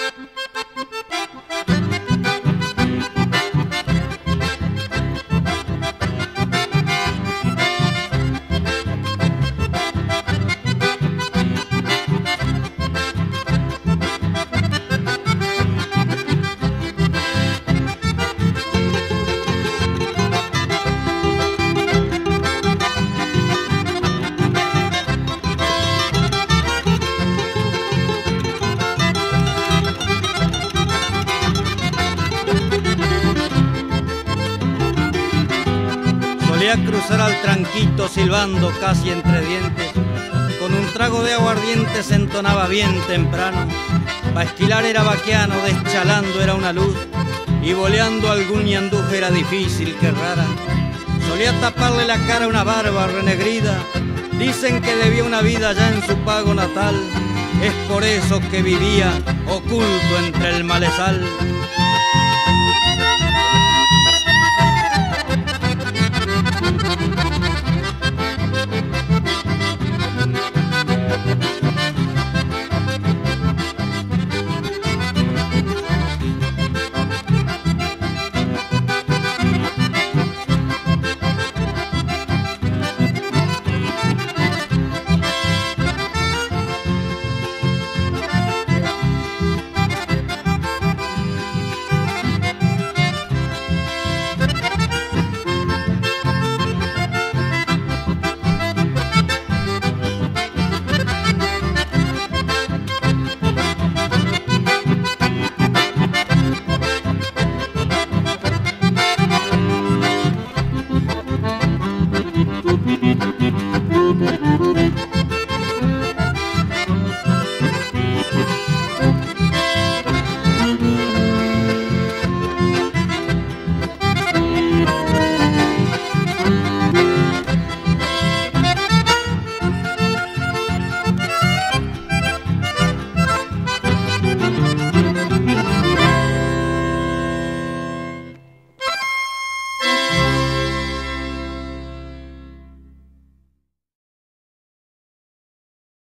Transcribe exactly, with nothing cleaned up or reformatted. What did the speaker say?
Solía cruzar al tranquito silbando casi entre dientes, con un trago de aguardiente se entonaba bien temprano. Pa' esquilar era vaquiano, deschalando era una luz, y boleando algún ñanduje era difícil que rara. Solía taparle la cara a una barba renegrida, dicen que debía una vida ya en su pago natal, es por eso que vivía oculto entre el malezal.